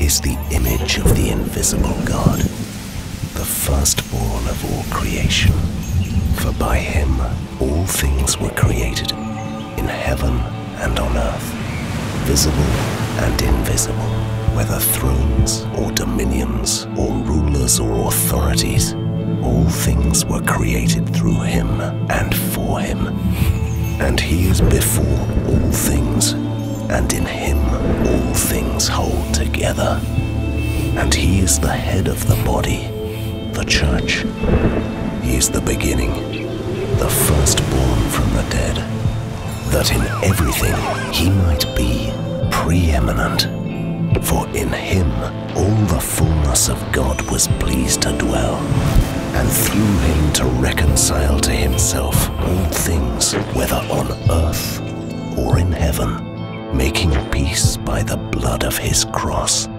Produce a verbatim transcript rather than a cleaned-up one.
is the image of the invisible God, the firstborn of all creation. For by him all things were created, in heaven and on earth, visible and invisible, whether thrones or dominions or rulers or authorities. All things were created through him and for him. And he is before all things, and in him all things hold together. And he is the head of the body, the church. He is the beginning, the firstborn from the dead, that in everything he might be preeminent. For in him all the fullness of God was pleased to dwell, and through him to reconcile to himself all things, whether on earth or in heaven, making peace by the blood of his cross.